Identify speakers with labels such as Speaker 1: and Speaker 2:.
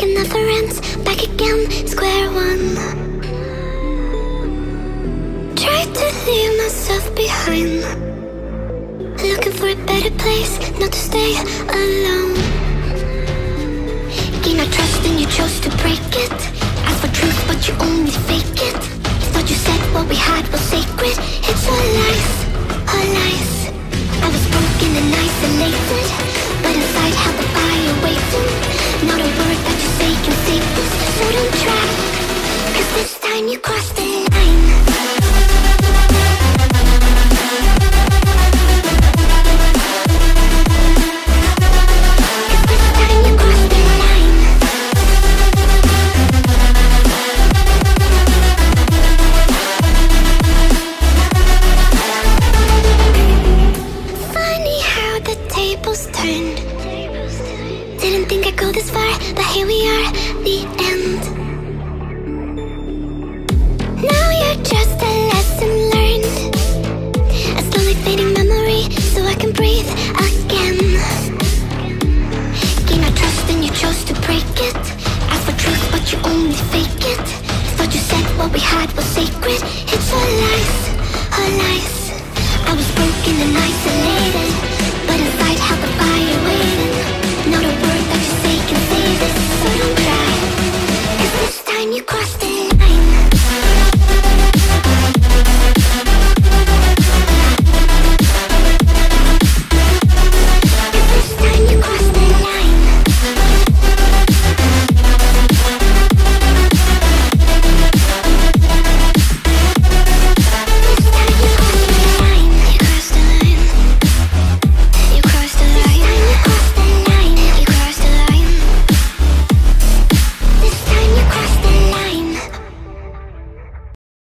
Speaker 1: like it never ends. Back again, square one. Tried to leave myself behind, looking for a better place, not to stay alone. Gain our trust and you chose to break it. Ask for truth but you only fake it. Thought you said what we had was sacred. It's all lies, all lies. I was broken and isolated, but inside held the fire waiting. Not a word that you say can save us, so don't try, cause this time you crossed the line. Didn't think I'd go this far, but here we are, the end. Now you're just a lesson learned, a slowly fading memory, so I can breathe again. Gain our trust and you chose to break it. Ask for truth but you only fake it. Thought you said what we had was sacred. It's all lies.